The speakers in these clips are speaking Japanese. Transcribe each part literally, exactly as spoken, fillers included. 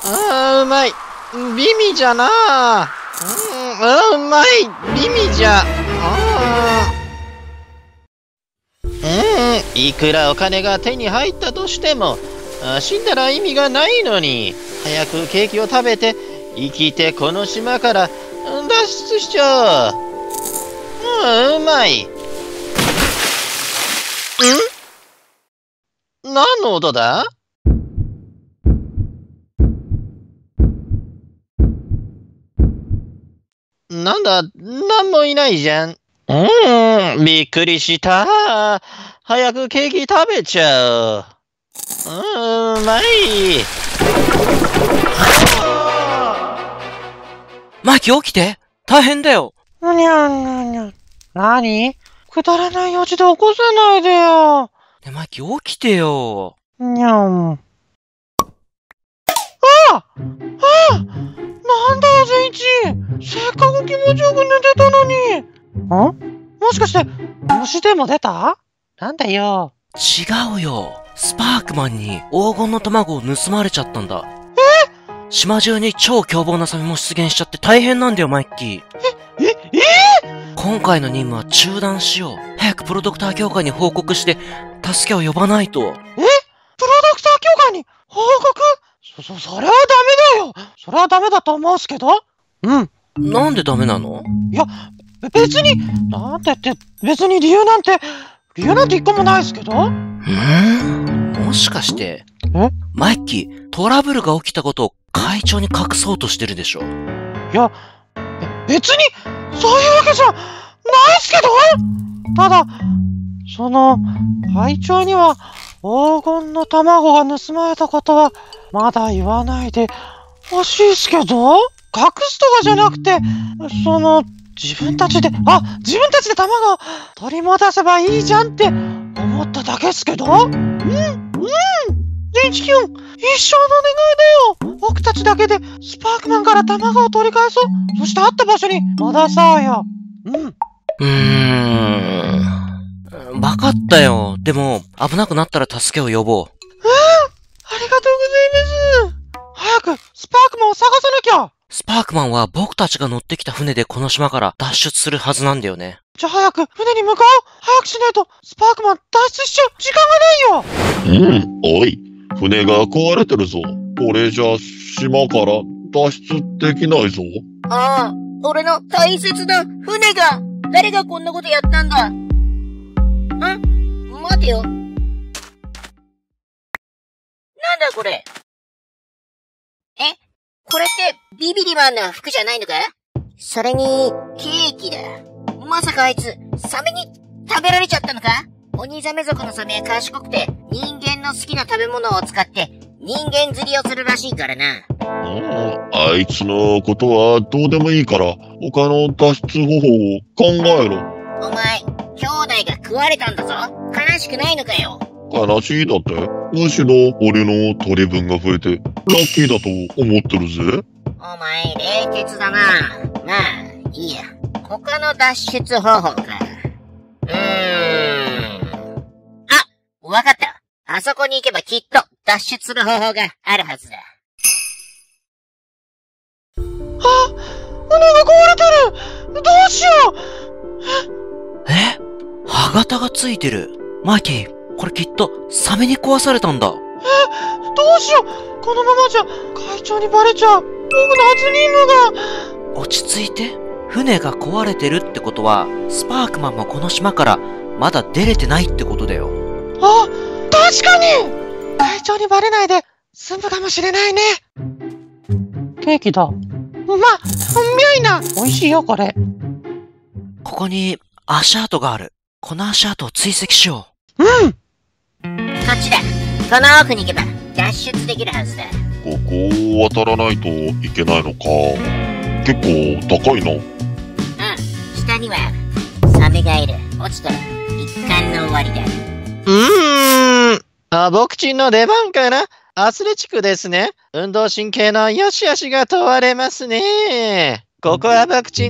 あー、うまい。美味じゃなあ。うん、あー、うまい。美味じゃ。あー。うん、いくらお金が手に入ったとしても、あ死んだら意味がないのに。早くケーキを食べて、生きてこの島からうん脱出しちゃう。うん、うまい。ん何の音だ？なんだ、なんもいないじゃん。うーん、びっくりした。早くケーキ食べちゃう。うーん、うまい。 マイキー起きて。大変だよ。 にゃんにゃんにゃん。なに？くだらない用事で起こさないでよ。 ね、マイキー起きてよ。 にゃん。ああああなんだよ、善一。せっかく気持ちよく寝てたのに。ん？もしかして、虫でも出た？なんだよ。 違うよ。スパークマンに黄金の卵を盗まれちゃったんだ。 え？ 島中に超凶暴なサメも出現しちゃって大変なんだよ、マイキー。 え、え、えー、今回の任務は中断しよう。早くプロドクター協会に報告して、助けを呼ばないと。え？プロドクター協会に報告？そ、そ、それはダメだよ。それはダメだと思うすけど。うん。 なんでダメなの？ いや、別に、なんてって、別に理由なんて、理由なんて一個もないですけど。 んーもしかして、 え？ マイキー、トラブルが起きたことを会長に隠そうとしてるでしょ？ いや、別に、そういうわけじゃ、ないっすけど。ただ、その、会長には、黄金の卵が盗まれたことは、まだ言わないでほしいっすけど。隠すとかじゃなくて、その、自分たちで、あ、自分たちで卵を取り戻せばいいじゃんって思っただけっすけど。うん、うん。善一君、一生の願いだよ。僕たちだけでスパークマンから卵を取り返そう。そして会った場所に戻そうよ。うん。 うーん。わかったよ。でも、危なくなったら助けを呼ぼう。 うん。ありがとうございます。早く、スパークマンを探さなきゃ。 スパークマンは僕たちが乗ってきた船でこの島から脱出するはずなんだよね。 じゃあ早く船に向かおう。早くしないとスパークマン脱出しちゃう時間がないよ。 うん、おい、船が壊れてるぞ。これじゃ島から脱出できないぞ。 ああ、俺の大切な船が、誰がこんなことやったんだ？ん？待てよ。なんだこれ？え？これってビビリマンな服じゃないのか？それに、ケーキだ。まさかあいつ、サメに食べられちゃったのか？オニザメ族のサメは賢くて、人間の好きな食べ物を使って、人間釣りをするらしいからな。 うん、あいつのことはどうでもいいから、他の脱出方法を考えろ。 お前、兄弟が食われたんだぞ。悲しくないのかよ。 悲しいだって。むしろ俺の取り分が増えてラッキーだと思ってるぜ。 お前冷徹だな。まあいいや。他の脱出方法か。うーん。あ、わかった。あそこに行けばきっと脱出する方法があるはずだ。 あ、船が壊れてる。どうしよう。え？歯型がついてる。マイキー。これきっとサメに壊されたんだ。 え、どうしよう。このままじゃ会長にバレちゃう。僕の初任務が。 落ち着いて。船が壊れてるってことは、スパークマンもこの島からまだ出れてないってことだよ。 あ、確かに。会長にバレないで済むかもしれないね。ケーキだ。ま、みゃいな。美味しいよこれ。 ここに足跡がある。この足跡を追跡しよう。うん。 こっちだ。この奥に行けば脱出できるはずだ。 ここを渡らないといけないのか。結構高いな。うん。 下にはサメがいる。落ちたら一巻の終わりだ。 うーん。あ、僕ちんの出番かな。アスレチックですね。運動神経の良し悪しが問われますね。ここは僕ちん、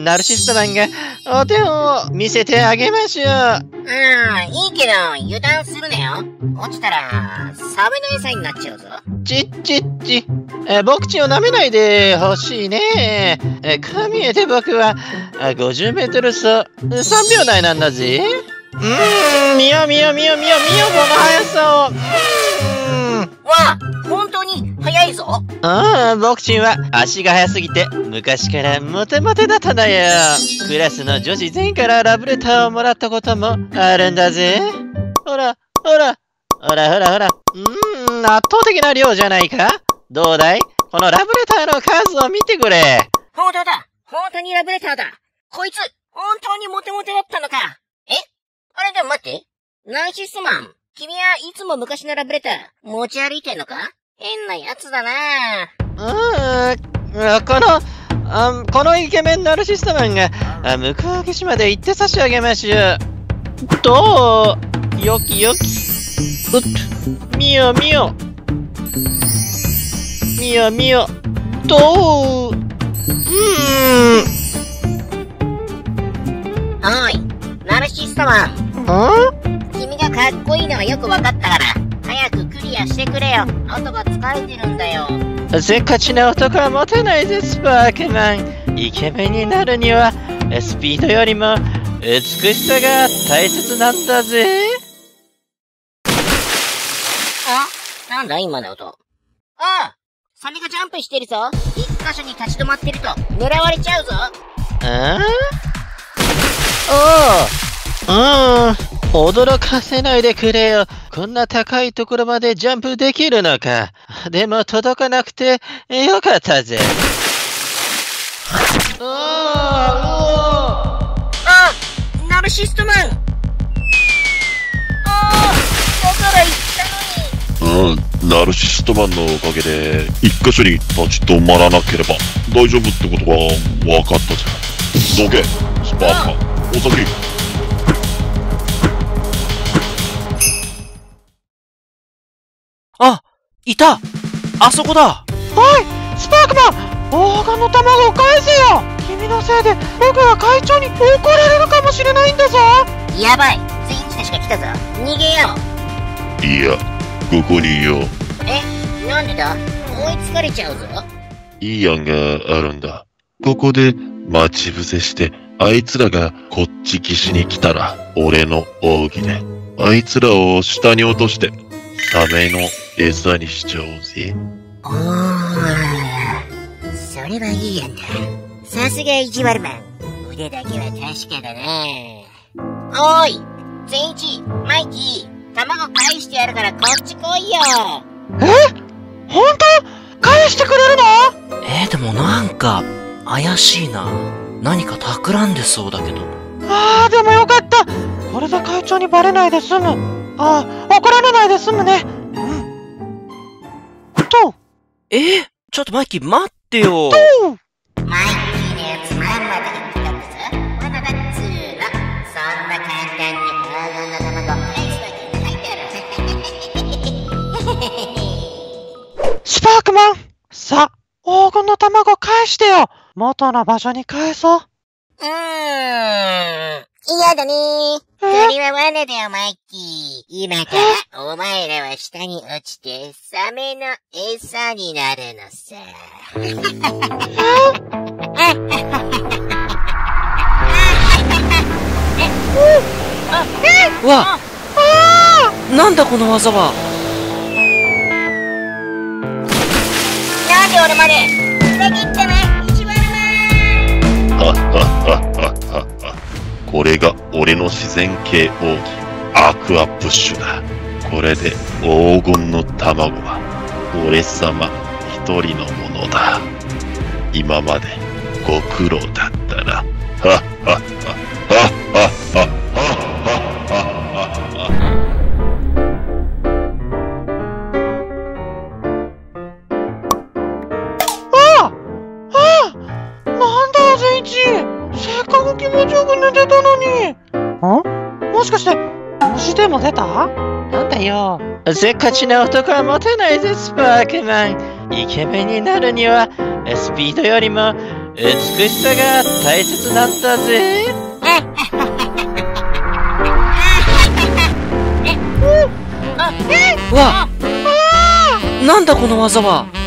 ナルシストマンがお手を見せてあげましょう。 うん、いいけど、油断するなよ。落ちたら、サメの餌になっちゃうぞ。 ちっちっち。え僕ちを舐めないでほしいね。えこう見えて僕はあごじゅうメートル走さんびょうだいなんだぜ。うーん、見よ見よ見よ見よ見よこの速さを。うーん。 わあ、本当に速いぞ。 ああ、僕ちんは足が速すぎて昔からモテモテだったんだよ。クラスの女子全員からラブレターをもらったこともあるんだぜ。ほら、ほら、ほらほらほら。うーん、圧倒的な量じゃないか。どうだい？このラブレターの数を見てくれ。 本当だ。本当にラブレターだ。こいつ、本当にモテモテだったのか。え？あれでも待って。ナイシスマン。君はいつも昔のラブレター持ち歩いてんのか？変なやつだな。 うーん、この、あこのイケメンナルシストマンがあ向こう岸まで行って差し上げましょう。どう？よきよき。うっ、みよみよ。みよみよ。どう？うーん。 おい、ナルシストマン。 ん？ 君がかっこいいのはよくわかったから、早くクリアしてくれよ。後が疲れてるんだよ。 せっかちな男はモテないぜ、スパークマン。イケメンになるには、スピードよりも美しさが大切なんだぜ。 あ？なんだ今の音。ああ！サメがジャンプしてるぞ。一箇所に立ち止まってると狙われちゃうぞ。 ああ？おう。うん。驚かせないでくれよ。こんな高いところまでジャンプできるのか。でも届かなくてよかったぜ。あああ！ナルシストマン。ああ！だから言ったのに。 うん、ナルシストマンのおかげで一箇所に立ち止まらなければ大丈夫ってことが分かったぜ。どけ、スパークマン、お先。 あ、いた！あそこだ！ おい、スパークマン！黄金の卵を返せよ！君のせいで僕は会長に怒られるかもしれないんだぞ！ やばい！全員たちが来たぞ。逃げよう。いや、ここにいよう。 え、なんでだ？追いつかれちゃうぞ。 いい案があるんだ。ここで待ち伏せして、あいつらがこっち岸に来たら、俺の奥義で、あいつらを下に落として、サメの餌にしちゃおうぜ。 おー、それはいい案だ。さすが意地悪マン。腕だけは確かだね。おーい、善一、マイキー、卵返してやるからこっち来いよ。 え？本当？返してくれるの？ えー、でもなんか、怪しいな。何か企んでそうだけど。 ああ、でもよかった。これで会長にバレないで済む。ああ、怒られないで済むね。うん。と。 えー、ちょっとマイキー待ってよ。 と。 マイキーのやつまんまと言ってたんだぞ。まだだっつーの。そんな簡単に黄金の卵を返すわけないだろ。 スパークマン！さ、黄金の卵返してよ！元の場所に返そう。 うーん。嫌だねー。それは罠だよ、マイキー。今からお前らは下に落ちて、サメの餌になるのさ。 うわ！なんだこの技は！ なんで俺まで裏切ったな、意地悪マン。 はっはっはっはっは。これが俺の自然系奥義、アクアプッシュだ。これで黄金の卵は俺様一人のものだ。今までご苦労だったな。はっはっはっはっはっはっはっはっは。 せっかく気持ちよく寝てたのに。ん？もしかして虫でも出た？なんだよ。 せっかちな男はモテないぜ、スパークマン。イケメンになるにはスピードよりも美しさが大切なんだぜ。 うわ、なんだこの技は。